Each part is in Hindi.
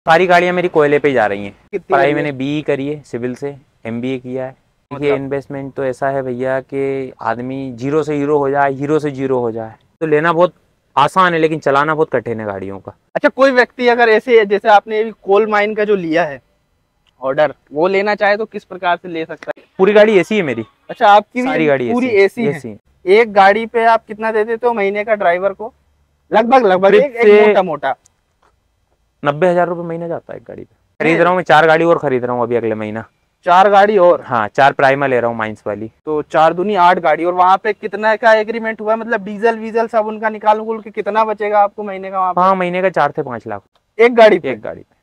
सारी गाड़ियां मेरी कोयले पे ही जा रही हैं। कितनी पढ़ाई करी मैंने है? बीई करी है, सिविल से एमबीए किया है। देखिए इन्वेस्टमेंट तो ऐसा है भैया कि आदमी जीरो से हीरो हो जाए, हीरो से जीरो हो जाए, तो लेना बहुत आसान है लेकिन चलाना बहुत कठिन है गाड़ियों का। अच्छा, कोई व्यक्ति अगर ऐसे जैसे आपने अभी कोल माइन का जो लिया है ऑर्डर, वो लेना चाहे तो किस प्रकार से ले सकता है? पूरी गाड़ी एसी है मेरी। अच्छा, आपकी सारी भी गाड़ी पूरी एसी एसी है। एक गाड़ी पे आप कितना दे देते हो महीने का ड्राइवर को? लगभग एक मोटा मोटा 90,000 रुपये महीना जाता है एक गाड़ी पे। खरीद रहा हूँ मैं 4 गाड़ी और खरीद रहा हूँ अभी अगले महीना। 4 गाड़ी और? हाँ, 4 प्राइमा ले रहा हूँ माइंस वाली। तो 4 दूनी 8 गाड़ी। और वहाँ पे कितना का एग्रीमेंट हुआ, मतलब डीजल वीजल सब उनका निकाल के कितना बचेगा आपको महीने का वहाँ पे? हाँ, महीने का 4 से 5 लाख एक गाड़ी पे। एक गाड़ी पे।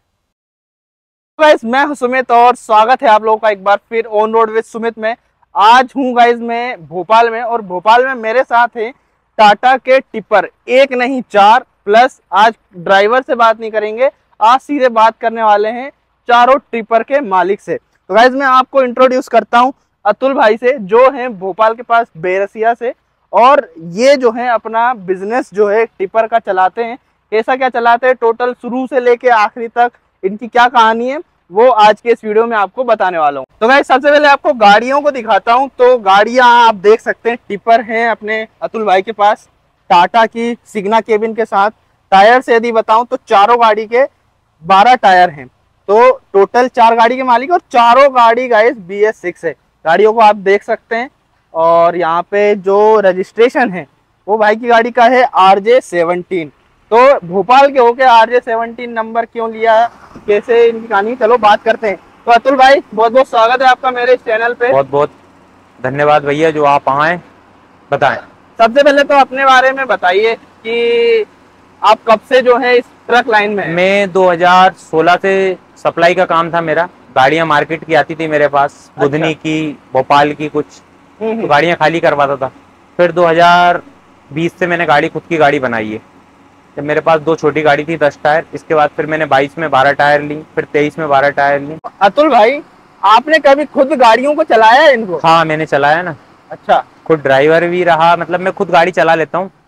गाइस, मैं हूं सुमित और स्वागत है आप लोगों का एक बार फिर ऑन रोड विद सुमित में। आज हूं गाइस मैं भोपाल में, और भोपाल में मेरे साथ है टाटा के टिपर, एक नहीं 4 प्लस। आज ड्राइवर से बात नहीं करेंगे, आज सीधे बात करने वाले हैं चारों टिपर के मालिक से। तो गाइस मैं आपको इंट्रोड्यूस करता हूं अतुल भाई से, जो है भोपाल के पास बेरसिया से, और ये जो है अपना बिजनेस जो है टिपर का चलाते हैं। कैसा क्या चलाते हैं, टोटल शुरू से लेके आखिरी तक इनकी क्या कहानी है, वो आज के इस वीडियो में आपको बताने वाला हूँ। तो गाइस सबसे पहले आपको गाड़ियों को दिखाता हूँ। तो गाड़ियां आप देख सकते हैं, टिपर हैं अपने अतुल भाई के पास, टाटा की सिग्ना केबिन के साथ। टायर से यदि बताऊं तो चारों गाड़ी के 12 टायर हैं। तो टोटल 4 गाड़ी के मालिक, और चारों गाड़ी गाइस BS6 है। गाड़ियों को आप देख सकते हैं, और यहाँ पे जो रजिस्ट्रेशन है वो भाई की गाड़ी का है RJ17। तो भोपाल के होके RJ17 नंबर क्यों लिया, कैसे इनकी कहानी, चलो बात करते हैं। तो अतुल भाई, बहुत बहुत स्वागत है आपका मेरे इस चैनल पे। बहुत बहुत धन्यवाद भैया जो आप आए। बताएं, सबसे पहले तो अपने बारे में बताइए कि आप कब से जो है इस ट्रक लाइन में हैं? मैं 2016 से सप्लाई का काम था मेरा। गाड़ियां मार्केट की आती थी मेरे पास, बुधनी की, भोपाल की कुछ, तो गाड़ियां खाली करवाता था। फिर 2020 से मैंने गाड़ी खुद की गाड़ी बनाई है। जब मेरे पास 2 छोटी गाड़ी थी 10 टायर, इसके बाद फिर मैंने 22 में 12 टायर ली, फिर 23 में 12 टायर ली। अतुल भाई, आपने कभी खुद गाड़ियों को चलाया है इनको? हाँ, मैंने चलाया ना। अच्छा, खुद ड्राइवर भी रहा, मतलब मैं खुद गाड़ी चला लेता हूँ।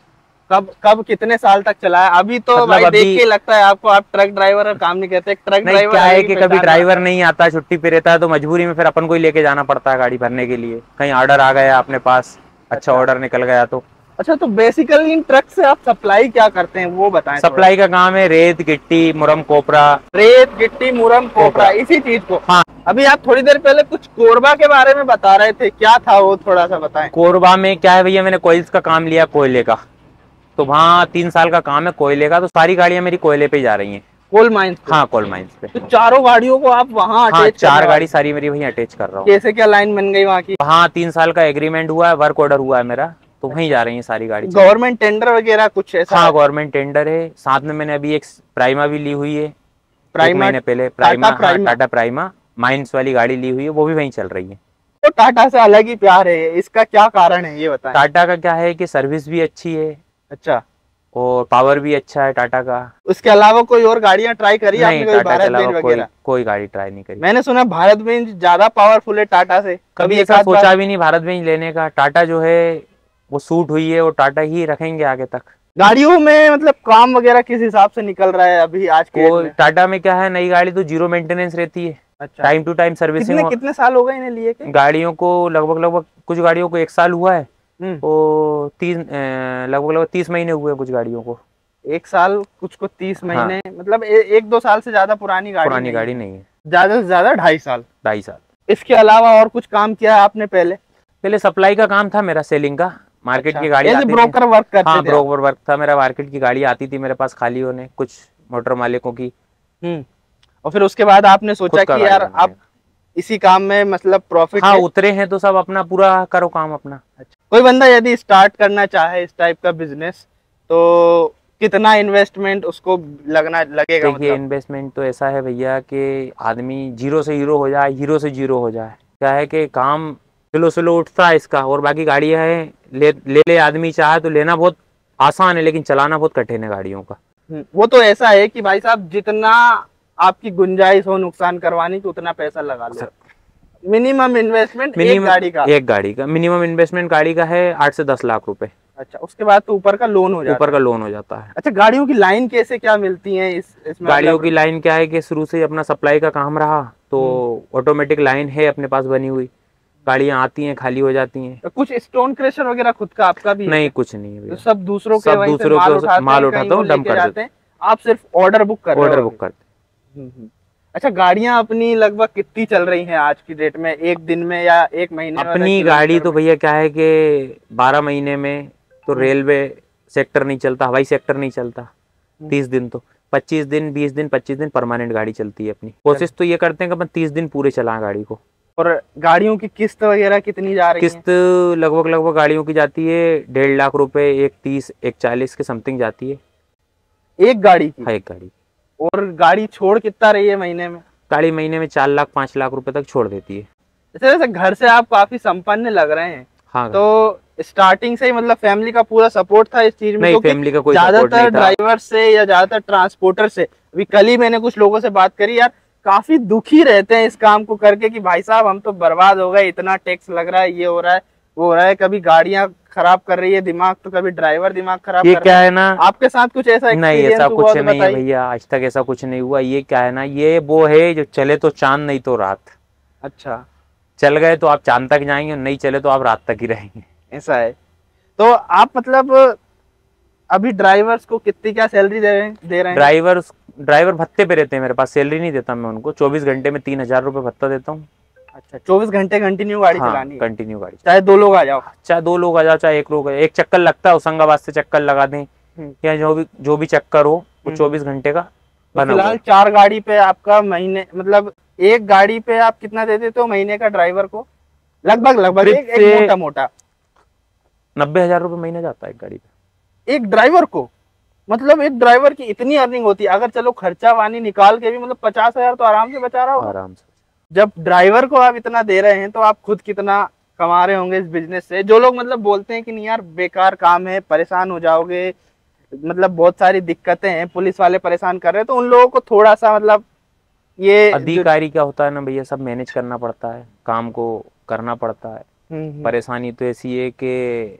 कब कितने साल तक चलाया? अभी तो मतलब भाई अभी देख के लगता है आपको आप ट्रक ड्राइवर और काम नहीं कहते। ट्रक नहीं, ड्राइवर क्या है कि कभी ड्राइवर नहीं आता, छुट्टी पे रहता है, तो मजबूरी में फिर अपन को ही लेके जाना पड़ता है गाड़ी भरने के लिए। कहीं ऑर्डर आ गया अपने पास, अच्छा ऑर्डर निकल गया तो। अच्छा, तो बेसिकली इन ट्रक से आप सप्लाई क्या करते हैं वो बताएं। सप्लाई का काम है रेत गिट्टी मुरम कोपरा। रेत गिट्टी मुरम कोपरा, इसी चीज को। हाँ, अभी आप थोड़ी देर पहले कुछ कोरबा के बारे में बता रहे थे, क्या था वो, थोड़ा सा बताएं। कोरबा में क्या है भैया, मैंने कोयल्स का काम लिया, कोयले का। तो वहाँ 3 साल का काम है कोयले का, तो सारी गाड़ियां मेरी कोयले पे ही जा रही हैं। Coal mines? हाँ, कोल माइंस पे। तो चारों गाड़ियों को आप वहाँ हाँ, अटैच? 4 गाड़ी सारी मेरी वहीं अटैच कर रहा हूँ। कैसे क्या लाइन बन गई वहाँ की? हाँ, 3 साल का एग्रीमेंट हुआ है, वर्क ऑर्डर हुआ है मेरा, तो वहीं जा रही है सारी गाड़ी। गवर्नमेंट टेंडर वगैरह कुछ ऐसा? हाँ, गवर्नमेंट टेंडर है। साथ में मैंने अभी एक प्राइमा भी ली हुई है, प्राइमा? महीने पहले टाटा प्राइमा माइंस वाली गाड़ी ली हुई है, वो भी वहीं चल रही है। तो टाटा से अलग ही प्यार है, इसका क्या कारण है ये बताएं। टाटा का क्या है कि सर्विस भी अच्छी है। अच्छा, और पावर भी अच्छा है टाटा का। उसके अलावा कोई और गाड़ियां ट्राई करी आपने? नहीं, टाटा के अलावा कोई गाड़ी ट्राई नहीं करी। मैंने सुना भारत बेंज ज्यादा पावरफुल है टाटा से। कभी ऐसा सोचा भी नहीं भारत बेंज लेने का। टाटा जो है वो सूट हुई है, वो टाटा ही रखेंगे आगे तक। गाड़ियों में मतलब काम वगैरह किस हिसाब से निकल रहा है अभी आज के? टाटा में क्या है, नई गाड़ी तो 0 मेंटेनेंस रहती है। अच्छा, टाइम टू टाइम सर्विसिंग। कितने साल हो गए इन्हें लिए के? गाड़ियों को लगभग कुछ गाड़ियों को 1 साल हुआ है, तो लगभग 30 महीने हुए कुछ गाड़ियों को। 1 साल, कुछ को 30 महीने। हाँ। मतलब 1-2 साल से ज्यादा पुरानी गाड़ी नहीं है। ज्यादा से ज्यादा 2.5 साल। 2.5 साल। इसके अलावा और कुछ काम किया है आपने? पहले सप्लाई का काम था मेरा, सेलिंग का। मार्केट की गाड़ी आती ब्रोकर वर्क करते थे? हाँ, ब्रोकर वर्क था मेरा। मार्केट की गाड़ी आती थी मेरे पास खाली होने, कुछ मोटर मालिकों की। और फिर उसके बाद आपने सोचा कि यार आप इसी काम में मतलब प्रॉफिट। हाँ, उतरे हैं तो सब अपना पूरा करो काम अपना। अच्छा, कोई बंदा यदि स्टार्ट करना चाहे इस टाइप का बिजनेस, तो कितना इन्वेस्टमेंट उसको लगेगा? देखिए इन्वेस्टमेंट तो ऐसा है भैया कि आदमी जीरो से हीरो हो जाए, हीरो से जीरो हो जाए। क्या है कि काम स्लो उठता है इसका, और बाकी गाड़ियां है ले आदमी चाहे तो लेना बहुत आसान है लेकिन चलाना बहुत कठिन है गाड़ियों का। वो तो ऐसा है कि भाई साहब जितना आपकी गुंजाइश हो नुकसान करवाने की, उतना पैसा लगा लो। मिनिमम इन्वेस्टमेंट एक गाड़ी का मिनिमम इन्वेस्टमेंट गाड़ी का है 8 से 10 लाख रुपए। अच्छा, उसके बाद तो ऊपर का लोन हो जाता ऊपर है। का लोन हो जाता है। अच्छा, गाड़ियों की लाइन कैसे क्या मिलती है इसमें? गाड़ियों मतलब की लाइन क्या है कि शुरू से ही अपना सप्लाई का काम रहा, तो ऑटोमेटिक लाइन है अपने पास बनी हुई, गाड़ियां आती हैं खाली हो जाती हैं। तो कुछ स्टोन क्रशर वगैरह खुद का आपका भी है नहीं, क्या? कुछ नहीं है तो भैया, सब दूसरों के सब वहीं से दूसरों माल के उठाते माल हैं, कहीं उठाता वो हूँ, डंप लेके कर जाते देता हैं, आप सिर्फ ऑर्डर बुक कर हूँ, रहे ऑर्डर हो बुक अभी? करते। अच्छा, गाड़ियां अपनी लगभग कितनी चल रही हैं आज की डेट में, एक दिन में या एक महीने में, अपनी गाड़ी किलोमीटर तो में? भैया क्या है कि 12 महीने में तो हम्म, रेलवे सेक्टर नहीं चलता, हवाई सेक्टर नहीं चलता, हम्म, 30 दिन तो 25 दिन 20 दिन 25 दिन परमानेंट गाड़ी चलती है अपनी। कोशिश तो ये करते हैं कि अपन 30 दिन पूरे चलाएं गाड़ी को। और गाड़ियों की किस्त वगैरह कितनी जा रही है? किस्त लगभग लगभग गाड़ियों की जाती है 1.5 लाख रुपए, एक 30 एक 40 के समथिंग जाती है एक गाड़ी की? हर एक गाड़ी। और गाड़ी छोड़ कितना रही है महीने में? गाड़ी महीने में 4 लाख 5 लाख रुपए तक छोड़ देती है। जैसे जैसे घर से आप काफी संपन्न लग रहे हैं, हाँ, तो स्टार्टिंग से ही मतलब फैमिली का पूरा सपोर्ट था इस चीज में? नहीं, क्योंकि फैमिली का कोई सपोर्ट ज्यादातर नहीं था। ड्राइवर से या ज्यादातर ट्रांसपोर्टर से, अभी कल ही मैंने कुछ लोगों से बात करी यार, काफी दुखी रहते हैं इस काम को करके कि भाई साहब हम तो बर्बाद हो गए, इतना टैक्स लग रहा है, ये हो रहा है वो हो रहा है, कभी गाड़ियां खराब कर रही है दिमाग, तो कभी ड्राइवर दिमाग खराब ये कर क्या रहा है। है ना, आपके साथ कुछ ऐसा नहीं एक्सपीरियंस ऐसा हुआ कुछ तो नहीं है बताइए। भैया, आज तक ऐसा कुछ नहीं हुआ। ये क्या है ना, ये वो है जो चले तो चांद नहीं तो रात। अच्छा, चल गए तो आप चांद तक जाएंगे, नहीं चले तो आप रात तक ही रहेंगे। ऐसा है। तो आप मतलब अभी ड्राइवर्स को कितनी क्या सैलरी दे रहे हैं? ड्राइवर भत्ते पे रहते हैं मेरे पास, सैलरी नहीं देता मैं उनको। 24 घंटे में 3,000 रुपये भत्ता देता हूँ। अच्छा, 24 घंटे कंटिन्यू गाड़ी हाँ, चलानी है? कंटिन्यू गाड़ी। चाहे दो लोग आ जाओ? चाहे 2 लोग आ जाओ, चाहे 1 लोग आ जाओ, एक चक्कर लगता है होशंगाबाद से चक्कर लगा दें या जो भी चक्कर हो, वो 24 घंटे का तो बना हुआ फिलहाल है। 4 गाड़ी पे आपका महीने मतलब एक गाड़ी पे आप कितना दे देते हो महीने का ड्राइवर को? लगभग ट्रिप एक से मोटा मोटा 90,000 रुपये महीना जाता है एक गाड़ी पे। एक ड्राइवर को? मतलब एक ड्राइवर की इतनी अर्निंग होती है? अगर चलो खर्चा पानी निकाल के भी मतलब 50,000 तो आराम से बचा रहा होगा। आराम से। जब ड्राइवर को आप इतना दे रहे हैं तो आप खुद कितना कमा रहे होंगे इस बिजनेस से? जो लोग मतलब बोलते हैं कि नहीं यार बेकार काम है, परेशान हो जाओगे, मतलब बहुत सारी दिक्कतें हैं, पुलिस वाले परेशान कर रहे हैं, तो उन लोगों को थोड़ा सा मतलब ये अधिकारी क्या होता है ना भैया, सब मैनेज करना पड़ता है, काम को करना पड़ता है। परेशानी तो ऐसी है कि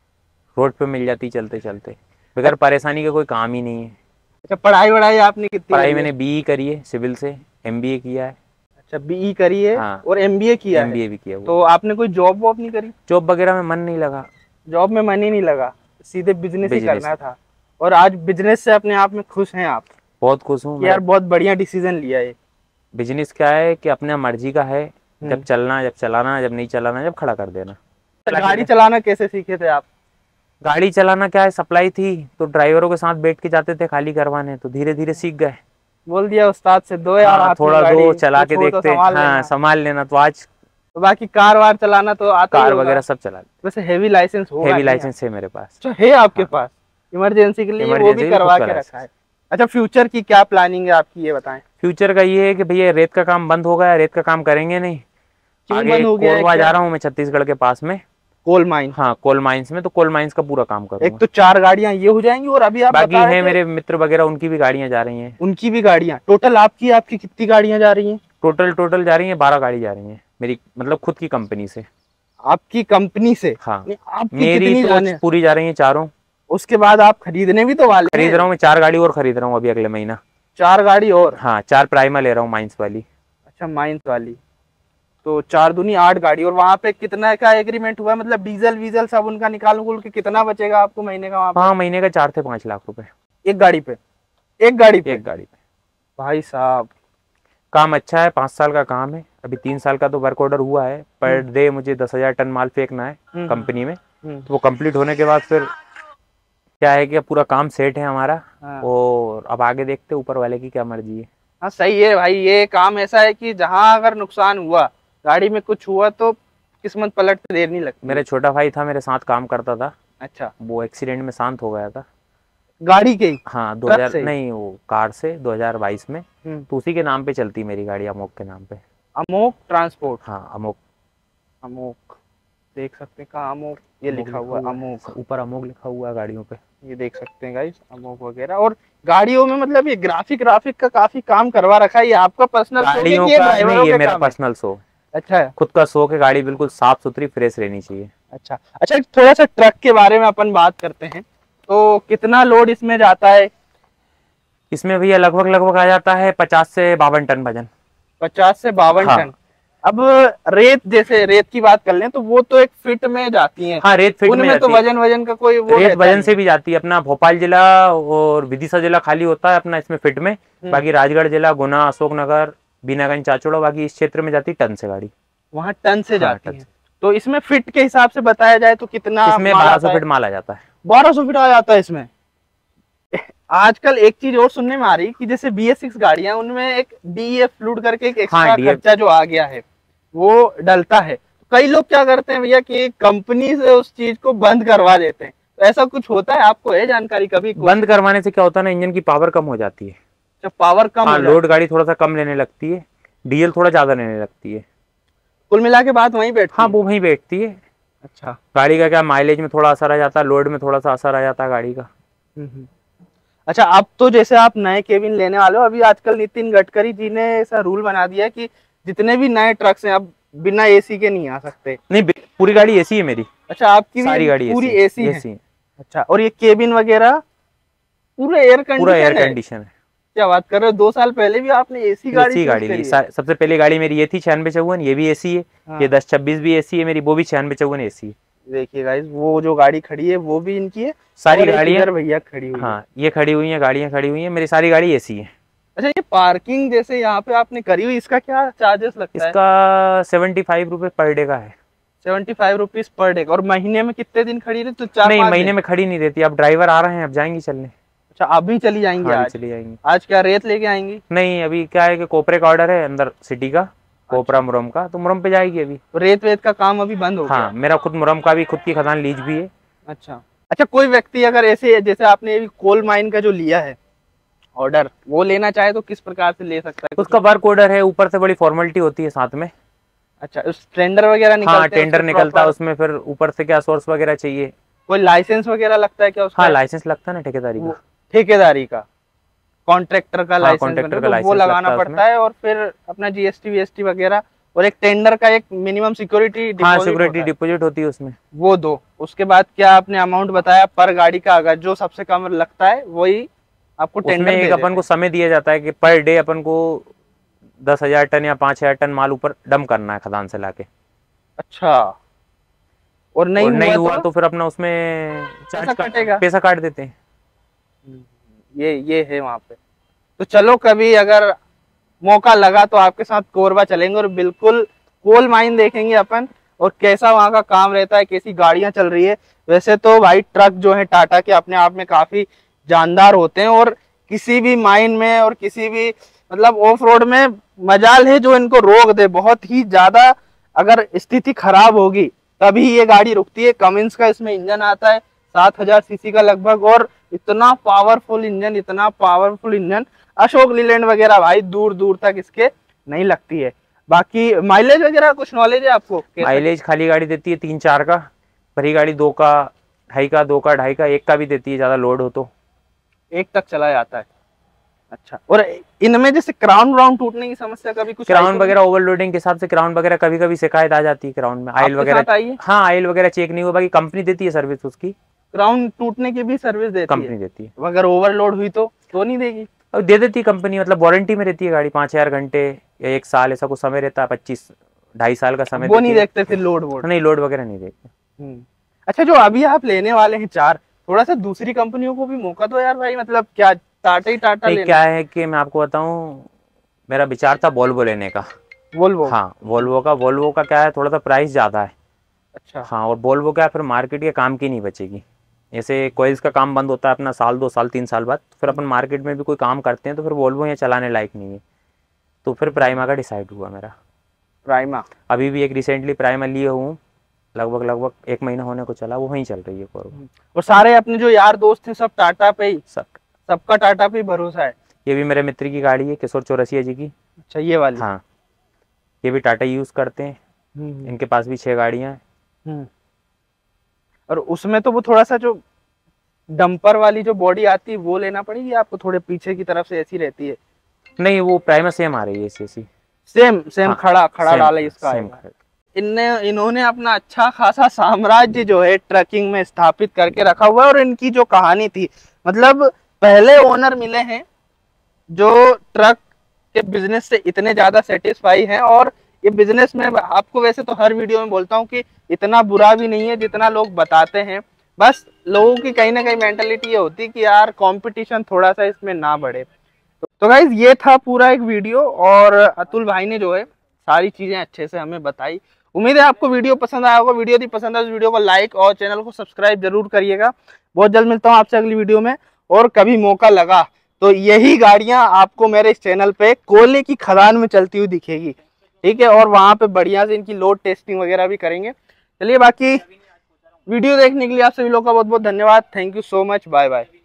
रोड पे मिल जाती चलते चलते, बगैर परेशानी के कोई काम ही नहीं है। अच्छा, पढ़ाई वढ़ाई आपने कितनी पढ़ाई करी है? मैंने बीई करी है, सिविल से एमबीए किया है। अच्छा, बीई करी है? हाँ, और एमबीए किया है? एमबीए भी किया हुआ। तो आपने कोई जॉब वॉब नहीं करी? जॉब वगैरह में मन नहीं लगा, जॉब में मन ही नहीं लगा, सीधे बिजनेस ही बिजनेस करना था। और आज बिजनेस से अपने आप में खुश हैं आप? बहुत खुश हूँ यार बहुत बढ़िया डिसीजन लिया है। बिजनेस क्या है कि अपने मर्जी का है, जब चलना जब चलाना, जब नहीं चलाना जब खड़ा कर देना। गाड़ी चलाना कैसे सीखे थे आप? गाड़ी चलाना क्या है, सप्लाई थी तो ड्राइवरों के साथ बैठ के जाते थे खाली करवाने, तो धीरे धीरे सीख गए। बोल दिया उस्ताद से, दो यार हाँ, हाथ में थोड़ा गाड़ी, दो चला कुछ के हो तो देखते, संभाल हाँ लेना। संभाल लेना। तो आज तो बाकी कार वार चलाना तो आता ही कार होगा? वगैरह सब चला लेते। वैसे हेवी लाइसेंस होगा? हेवी नहीं लाइसेंस है मेरे पास। अच्छा, है आपके पास? इमरजेंसी के लिए वो इमरजेंसी भी भी करवा खुद के का रखा है? अच्छा, फ्यूचर की क्या प्लानिंग है आपकी, ये बताएं। फ्यूचर का ये है कि भैया रेत का काम बंद हो गया, रेत का काम करेंगे नहीं। क्यों आगे बंद हो गया है? कोरबा क्या? जा रहा हूँ मैं, छत्तीसगढ़ के पास में। Coal mine? हाँ, कोल माइंस में, तो कोल माइंस का पूरा काम एक करूंगा। तो 4 गाड़ियां ये हो जाएंगी, और अभी आप बाकी बता रहे है थे मेरे मित्र वगैरह, उनकी भी गाड़ियां जा रही हैं। उनकी भी गाड़ियां? टोटल आपकी आपकी कितनी गाड़ियां जा रही हैं? टोटल जा रही है 12 गाड़ी जा रही है मेरी, मतलब खुद की कंपनी से। आपकी कंपनी से? हाँ, नहीं, आपकी मेरी कितनी तो जाने? पूरी जा रही है चारों। उसके बाद आप खरीदने भी तो वाले खरीद हैं? रहा हूँ मैं 4 गाड़ी और खरीद रहा हूँ अभी अगले महीना। 4 गाड़ी और? हाँ, 4 प्राइमा ले रहा हूँ माइंस वाली। अच्छा, माइंस वाली। तो 4 दूनी 8 गाड़ी। और वहां पे कितना का एग्रीमेंट हुआ है? मतलब डीजल वीजल सब उनका निकाल के कितना बचेगा आपको महीने का वहां पे? हाँ, महीने का 4 से 5 लाख रुपए एक गाड़ी पे? एक गाड़ी पे? एक गाड़ी पे। भाई साहब, काम अच्छा है, 5 साल का काम है। अभी 3 साल का तो वर्क ऑर्डर हुआ है, पर डे मुझे 10,000 टन माल फेंकना है कंपनी में। तो वो कंप्लीट होने के बाद फिर क्या है कि पूरा काम सेट है हमारा। हाँ। और अब आगे देखते ऊपर वाले की क्या मर्जी है। हाँ सही है भाई, ये काम ऐसा है कि जहाँ अगर नुकसान हुआ, गाड़ी में कुछ हुआ तो किस्मत पलटते देर नहीं लगती। मेरा छोटा भाई था, मेरे साथ काम करता था। अच्छा, वो एक्सीडेंट में शांत हो गया था। गाड़ी के ही? हाँ, ट्रक 2000 से ही? नहीं, वो कार से 2022 में। तो उसी के नाम पे चलती मेरी गाड़ी, अमोक के नाम पे। अमोक ट्रांसपोर्ट? हाँ, अमोक। अमोक देख सकते हैं कहाँ? अमोक ये लिखा हुआ है, अमोक ऊपर अमोक लिखा हुआ है गाड़ियों पे। ये देख सकते हैं गाइस, अमोक वगैरह। और गाड़ियों में मतलब ये ग्राफिक का काफी काम करवा रखा है। ये आपका पर्सनल गाड़ियों का नहीं, ये मेरा पर्सनल शो। अच्छा खुद का शौक है, गाड़ी बिल्कुल साफ सुथरी फ्रेश रहनी चाहिए। अच्छा अच्छा, थोड़ा सा ट्रक के बारे में अपन बात करते हैं, तो कितना लोड इसमें जाता है? इसमें भैया लगभग लगभग आ जाता है 50 से 52 टन वजन। 50 से 52 हाँ। टन। अब रेत, जैसे रेत की बात कर लें तो वो तो एक फिट में जाती है। हाँ, रेत फिट में उनमें तो जाती है। वजन का कोई वो रेत रहता वजन नहीं से भी जाती है। अपना भोपाल जिला और विदिशा जिला खाली होता है अपना इसमें फिट में। बाकी राजगढ़ जिला, गुना, अशोकनगर, बीनागंज, चाचौड़ा, बाकी इस क्षेत्र में जाती टन से गाड़ी। वहाँ टन से हाँ, जाती टन है। से। तो इसमें फिट के हिसाब से बताया जाए तो कितना इसमें माल 1200 आता है? फीट माल आ जाता है। 1200 फीट आ जाता है इसमें। आजकल एक चीज और सुनने में आ रही कि जैसे BS6 गाड़ियां, उनमें एक DEF फ्लूइड करके एक एक्स्ट्रा हाँ, DEF खर्चा जो आ गया है वो डलता है। कई लोग क्या करते हैं भैया कि कंपनी से उस चीज को बंद करवा देते हैं, तो ऐसा कुछ होता है? आपको है जानकारी कभी? बंद करवाने से क्या होता है ना, इंजन की पावर कम हो जाती है। जब पावर कम हाँ, हो लोड जाती गाड़ी थोड़ा सा कम लेने लगती है, डीजल थोड़ा ज्यादा लेने लगती है। कुल मिला के बात वहीं बैठती हाँ, है। वो वहीं बैठती है। अच्छा। गाड़ी का क्या, माइलेज में थोड़ा असर आ जाता है, लोड में थोड़ा सा असर आ जाता है गाड़ी का। हम्म। अच्छा, अब तो जैसे आप नए केबिन लेने वाले हो, अभी आजकल नितिन गडकरी जी ने ऐसा रूल बना दिया है कि जितने भी नए ट्रक्स हैं अब बिना AC के नहीं आ सकते। नहीं, पूरी गाड़ी एसी है मेरी। अच्छा, आपकी सारी भी गाड़ी पूरी एसी AC है? एसी है। अच्छा, और ये केबिन वगैरह पूरा एयर पूरा एयर कंडीशन है? कंडीशन है। क्या बात कर रहे हो, 2 साल पहले भी आपने AC गाड़ी एसी चूज गाड़ी ली। करी है? सबसे पहले गाड़ी मेरी ये थी 9654, ये भी एसी है। हाँ। ये 1026 भी एसी है मेरी, वो भी 9654 एसी है। देखिए गाइस, वो जो गाड़ी खड़ी है वो भी इनकी है। सारी और एक गाड़ियाँ। इधर भैया खड़ी हुई है। हाँ, ये खड़ी हुई है, गाड़ियाँ खड़ी हुई है, मेरी सारी गाड़ी एसी है। अच्छा, ये पार्किंग जैसे यहाँ पे आपने करी हुई, इसका क्या चार्जेस लगता है? इसका 75 रुपये पर डे का है। 75 रुपीज पर डे। और महीने में कितने दिन खड़ी रही? तो 4-5 नहीं, दिन? महीने में खड़ी नहीं रहती। अब ड्राइवर आ रहे हैं, अब जाएंगी चलने। अच्छा, अभी चली जाएंगी? हाँ, आज चली जाएंगी। आज क्या रेत लेके आएंगी? नहीं, अभी क्या है कि कोपरे का ऑर्डर है अंदर सिटी का, कोपरा मुरम का, तो मुरम पे जाएगी अभी। तो रेत वेत का काम अभी बंद हो गया? हाँ, मेरा खुद मुरम का भी, खुद की खदान लीज भी है। अच्छा अच्छा, कोई व्यक्ति अगर ऐसे जैसे आपने अभी कोल माइन का जो लिया है ऑर्डर, वो लेना चाहे तो किस प्रकार से ले सकता है? उसका वर्क ऑर्डर है, ऊपर से बड़ी फॉर्मेलिटी होती है साथ में। अच्छा, उस टेंडर वगैरह निकलते हाँ, हैं टेंडर उसके निकलता है proper? उसमें, फिर ऊपर से क्या सोर्स वगैरह चाहिए। कोई लाइसेंस वगैरह लगता है क्या उसका? हाँ, लाइसेंस लगता है ना ठेकेदारी का। ठेकेदारी का, कॉन्ट्रैक्टर का लाइसेंस कॉन्ट्रैक्टर बनता का है, तो वो लाइसेंस लगाना लगता है पड़ता है। और फिर अपना GST VST वगैरह, और एक टेंडर का एक मिनिमम सिक्योरिटी हाँ, डिपॉजिट सिक्योरिटी होता है, डिपॉजिट होती है उसमें। वो दो। उसके बाद क्या आपने अमाउंट बताया पर गाड़ी का? अगर जो सबसे कम लगता है वही आपको उसमें टेंडर एक दे अपन को समय दिया जाता है कि पर डे अपन को 10,000 टन या 5,000 टन माल ऊपर डम करना है खदान से लाके। अच्छा, और नहीं हुआ हुआ तो फिर अपना उसमें पैसा कटेगा? पैसा काट देते हैं। ये है वहां पे। तो चलो, कभी अगर मौका लगा तो आपके साथ कोरबा चलेंगे और बिल्कुल कोल माइन देखेंगे अपन, और कैसा वहाँ का काम रहता है, कैसी गाड़ियां चल रही है। वैसे तो भाई ट्रक जो है टाटा के अपने आप में काफी जानदार होते हैं, और किसी भी माइन में और किसी भी मतलब ऑफ रोड में मजाल है जो इनको रोक दे। बहुत ही ज्यादा अगर स्थिति खराब होगी तभी ये गाड़ी रुकती है। कमिंस का इसमें इंजन आता है 7000 सीसी का लगभग, और इतना पावरफुल इंजन अशोक लीलैंड वगैरह भाई दूर दूर तक इसके नहीं लगती है। बाकी माइलेज वगैरह कुछ नॉलेज है आपको? माइलेज खाली गाड़ी देती है 3-4 का, भरी गाड़ी 2 का, 2.5 का, 2 का, 2.5 का, 1 का भी देती है ज्यादा लोड हो तो। 1 तक चला जाता है? अच्छा, और इनमें जैसे क्राउन व्राउन टूटने की समस्या कभी कुछ? क्राउन वगैरह ओवरलोडिंग के हिसाब से क्राउन वगैरह कभी कभी शिकायत आ जाती है क्राउन में। आयल वगैरह, हाँ, आयल वगैरह चेक नहीं हुआ, बाकी कंपनी देती है सर्विस उसकी। क्राउन टूटने की भी सर्विस देती है? कंपनी देती है। अगर ओवरलोड हुई तो नहीं देगी? अब दे देती है कंपनी, मतलब वारंटी में रहती है गाड़ी, 5,000 घंटे या 1 साल ऐसा कुछ समय रहता है, 25-2.5 साल का समय। वो नहीं देखते फिर लोड वोड? नहीं, लोड वगैरह नहीं देखते। अच्छा, जो अभी आप लेने वाले हैं 4, थोड़ा सा दूसरी कंपनियों को भी मौका दो यार भाई। मतलब क्या टाटा ही टाटा लेना? क्या है कि मैं आपको बताऊं, मेरा विचार था वोल्वो लेने का। वोल्वो? हाँ, वोल्वो का क्या है, थोड़ा सा प्राइस ज्यादा है। अच्छा। हाँ, और वोल्वो क्या फिर मार्केट के काम की नहीं बचेगी। जैसे कोयल्स का काम बंद होता है अपना 1 साल 2 साल 3 साल बाद, फिर अपन मार्केट में भी कोई काम करते हैं तो फिर वोल्वो यहाँ चलाने लायक नहीं है। तो फिर प्राइमा का डिसाइड हुआ मेरा। प्राइमा? अभी भी एक रिसेंटली प्राइमा लिए हूँ, लगभग 1 महीना होने को चला, वो वहीं चल रही है कोरबा। और सारे अपने जो यार दोस्त हैं सब टाटा पे ही? सबका टाटा पे भरोसा है? ये भी मेरे मित्र की गाड़ी है, किशोर चौरसिया जी की। अच्छा, ये वाली? हाँ, ये भी टाटा यूज करते हैं, इनके पास भी 6 गाड़ियां हैं। और उसमें तो वो थोड़ा सा जो डंपर वाली जो बॉडी आती है वो लेना पड़ेगी आपको, थोड़े पीछे की तरफ से ऐसी रहती है? नहीं, वो प्राइमा सेम आ रही है, ऐसी सेम हाँ, खड़ा सेम डाला इसका सेम आएगा। इन्होंने अपना अच्छा खासा साम्राज्य जो है ट्रकिंग में स्थापित करके रखा हुआ है। और इनकी जो कहानी थी, मतलब पहले ओनर मिले हैं जो ट्रक के बिजनेस से इतने ज्यादा सेटिस्फाई हैं। और ये बिजनेस में आपको वैसे तो हर वीडियो में बोलता हूँ कि इतना बुरा भी नहीं है जितना लोग बताते हैं। बस लोगों की कहीं ना कहीं मेंटालिटी ये होती है कि यार कंपटीशन थोड़ा सा इसमें ना बढ़े। तो गाइज ये था पूरा एक वीडियो, और अतुल भाई ने जो है सारी चीजें अच्छे से हमें बताई। उम्मीद है आपको वीडियो पसंद आया होगा। वीडियो यदि पसंद आए तो वीडियो को लाइक और चैनल को सब्सक्राइब जरूर करिएगा। बहुत जल्द मिलता हूँ आपसे अगली वीडियो में। और कभी मौका लगा तो यही गाड़ियां आपको मेरे इस चैनल पे कोयले की खदान में चलती हुई दिखेगी, ठीक है। और वहां पे बढ़िया से इनकी लोड टेस्टिंग वगैरह भी करेंगे। चलिए, बाकी वीडियो देखने के लिए आप सभी लोगों का बहुत बहुत धन्यवाद। Thank you so much. Bye bye.